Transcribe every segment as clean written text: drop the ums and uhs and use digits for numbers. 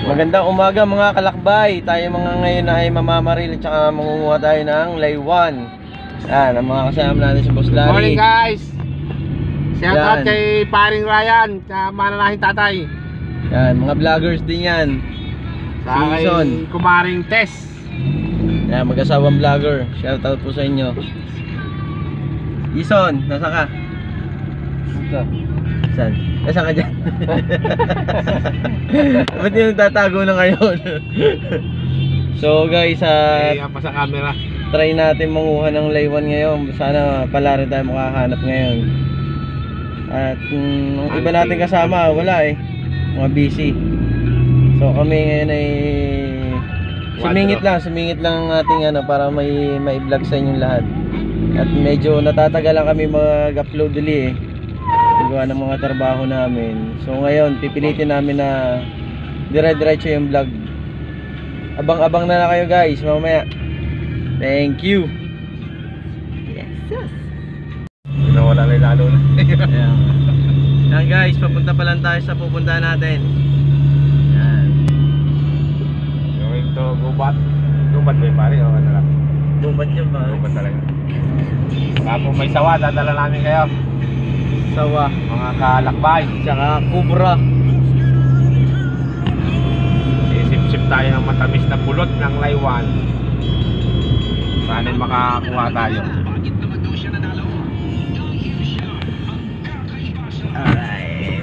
Magandang umaga mga kalakbay. Tayo mga ngayon ay mamamaril at saka mangunguha tayo ng laywan. Yan, ang mga kasama natin si Boss Larry. Good morning guys. Shout out Yan. kay paring Ryan sa mananahing tatay. Yan, mga vloggers din yan. Sa kay Season. kumaring Tess. Yan, mag-asawang vlogger. Shout out po sa inyo. Ison, nasa ka? Ito. Saan? Nasa ka dyan? Ba't yung tatago na ngayon? So guys, Kaya pa sa camera. try natin manguha ng laywan ngayon. Sana pala rin tayo makahanap ngayon. At ang iba natin kasama, wala eh. Mga busy. So kami ngayon ay sumingit lang ang ating ano para may vlog sa inyong lahat. At medyo natatagalan kami mag-upload uli eh. Gawa ng mga trabaho namin. So ngayon pipilitin namin na dire-diretso yung vlog. Abang-abang na lang kayo guys mamaya. Thank you. Yes. Nawala na lalo na. Ayan. Yan guys, papunta pa lang tayo sa pupuntahan natin. Yan. Going to Gubat. Gubat ba yung pare? O ano lang? Gubat yun ba? Gubat talaga. Tapos may sawa, dadala namin kayo. Sawa. Mga kalakbay. Tsaka kubra. Isip-sip tayo ng matamis na pulot ng laywan. Sana makakuha tayo. Alright.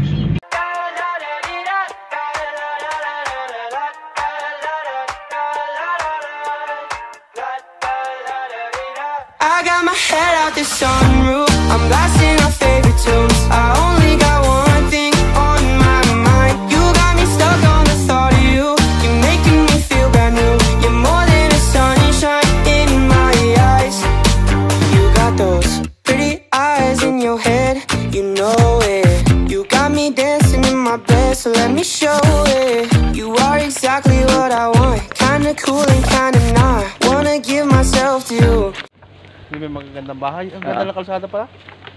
I got my head out the sunroof. I'm blasting our favorite tunes. I only got one thing on my mind. You got me stuck on the thought of you. You're making me feel brand new. You're more than a sunshine in my eyes. You got those pretty eyes in your head. You know it. You got me dancing in my bed, so let me show it. You are exactly what I want. Kinda cool and kinda not. Wanna give myself to you. Hindi may magagandang bahay. Ang ganda ng kalsada pala.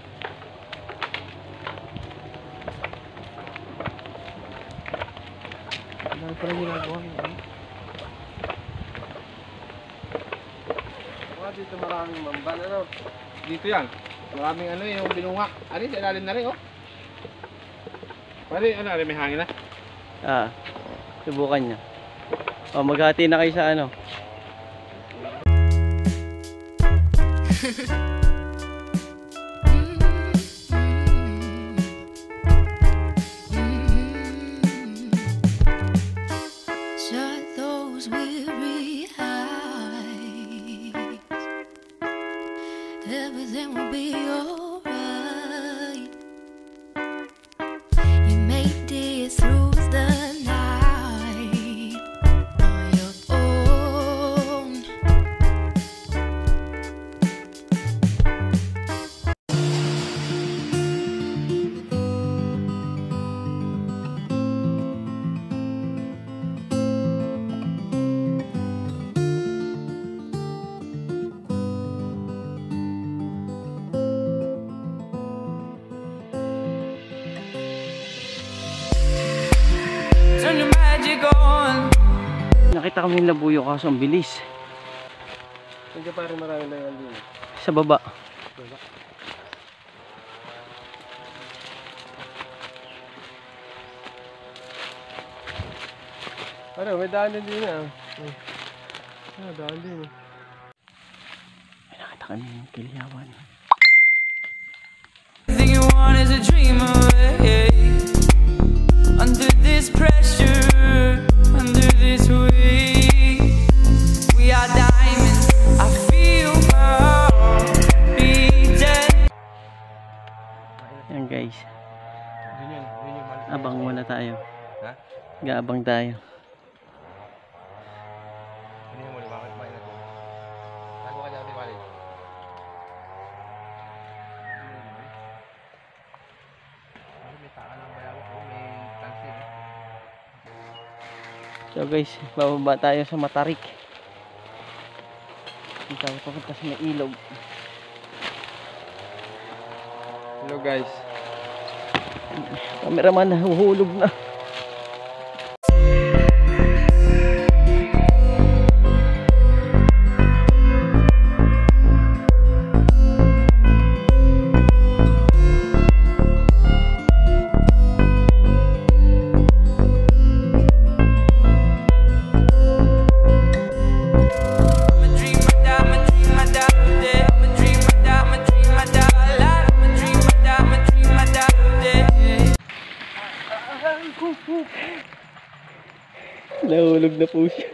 Ano pala ginagawa niyo? Dito maraming mamban ano. Dito yan. Maraming ano yung binunga. Ano sa ilalim na rin oh. Pare ano may hangin na. Subukan niya. O maghati na kayo sa ano. Shut those weary eyes. Everything will be alright. You made it through the night on your own. Turn the magic on. Nakita kami ng labuyo kaso ang bilis. Hindi pare marami na yan din. Sa baba. Ano may daan din ah. Daan din. May nakita kami ng kilyawan. Everything you want is a dream away. Under this pressure, under this weight, we are diamonds. I feel my heart beating. Yan guys. Yun yung mali. Abang muna tayo. Ha? Gaabang tayo. Hindi mo bakit ba ito? Tago ka dyan, pare. May taka ng bayawak ko, may tansin eh. So guys, bababa tayo sa Matarik. Dito tayo papunta sa may ilog. Hello guys. Cameraman nahuhulog na. Nahulog na po siya.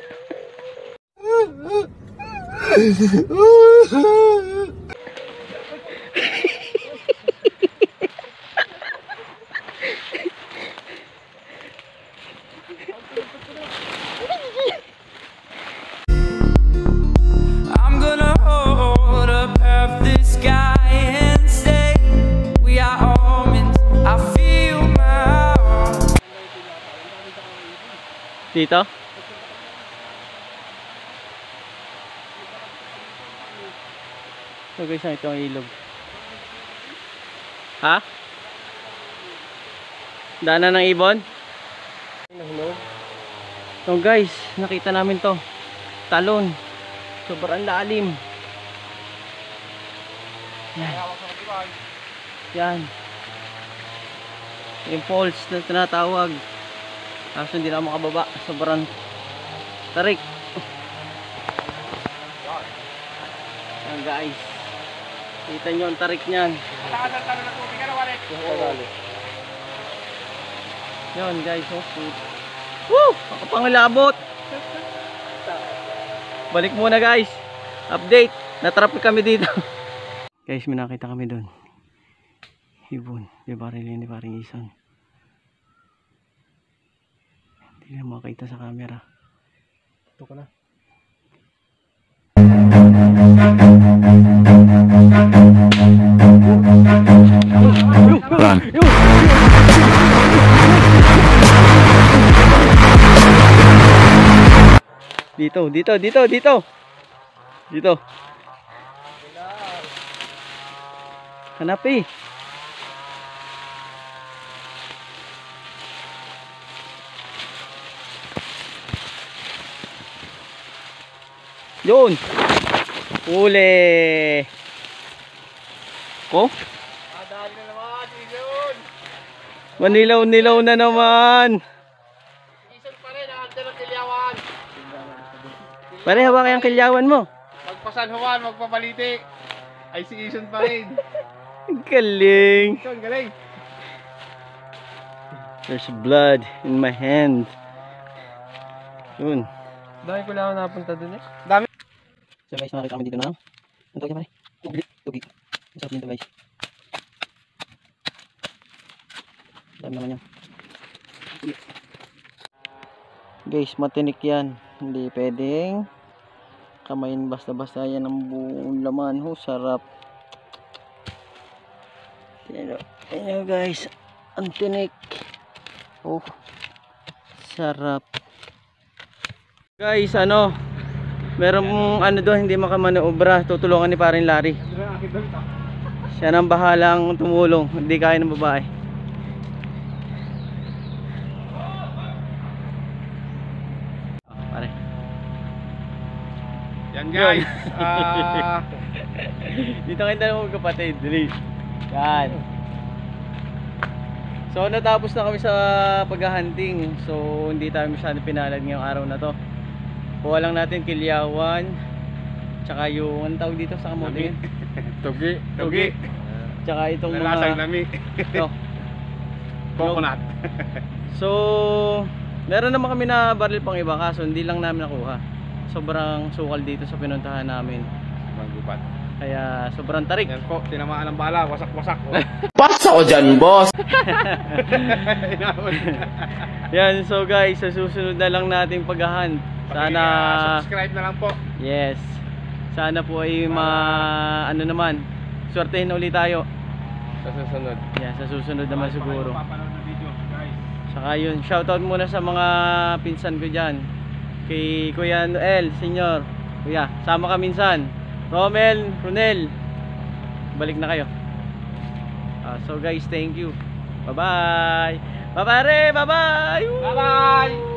I'm gonna hold up half the sky and say we are almonds. I feel my heart. Dito? So guys, ito ang ilog. Ha? Daanan ng ibon? So guys, nakita namin to. Talon. Sobrang lalim. Yan. Yan. Yung falls na tinatawag. Kaso hindi na makababa. Sobrang tarik. Yan guys. Kita nyo ang tarik niyan. Yan guys. Oh, woo! Nakapangilabot. Balik muna guys. Update. Natrap kami dito. Guys, may nakita kami doon. Ibon. Di baril yan, di paring ison. Hindi na makita sa camera. Ito ka na. Run. Dito. Dito. Hanap eh. Yun. Uli. Oh? Adali na naman, Ison. Manilaw-nilaw na naman. Ison pa rin, ang ante ng kilyawan. Pare, hawak yung kilyawan mo. Magpasanhuan, magpapaliti. Ay si Ison pa rin. Galing. Ison, galing. There's blood in my hand. Yun. Dami ko lang napunta dun eh. So guys, nakakita kami dito na. Ang tawag niya pare? Tugig. Masarap din ito guys. Dami naman yan. Guys, matinik yan. Hindi pwedeng kamayin basta-basta yan ang buong laman. Sarap. Tignan nyo guys. Ang tinik. Oh. Sarap. Guys, meron doon hindi makamanoobra, tutulungan ni paring Larry. Siya nang bahalang tumulong, hindi kaya ng babae. Pare. Yan guys. Dito kayo dalawang kapatid, dali. Yan. So natapos na kami sa paghahunting. So hindi tayo masyadong pinalad ngayong araw na to. Kuha lang natin kilyawan, tsaka yung anong tawag dito sa kamote? Tugi. Tsaka itong Nalasang mga lami. ito. Coconut. So meron naman kami na baril pang iba, kaso hindi lang namin nakuha. Sobrang sukal dito sa pinuntahan namin. Maggubat. Kaya sobrang tarik. Yan po, tinamaan ng bala, wasak-wasak. Pasok ko dyan, boss! Yan, so guys, sa susunod na lang nating paghahunt. Sana subscribe na lang po. yes. Sana po ay naman. Swertehin na ulit tayo. Sa susunod. Yan, sa susunod naman siguro. Papanood na video, guys. Saka yun, shoutout muna sa mga pinsan ko dyan. Kay Kuya Noel, Senyor. Kuya, sama ka minsan. Romel, Ronel. Balik na kayo. So guys, thank you. Bye-bye. Bye-bye. Bye-bye. Bye-bye!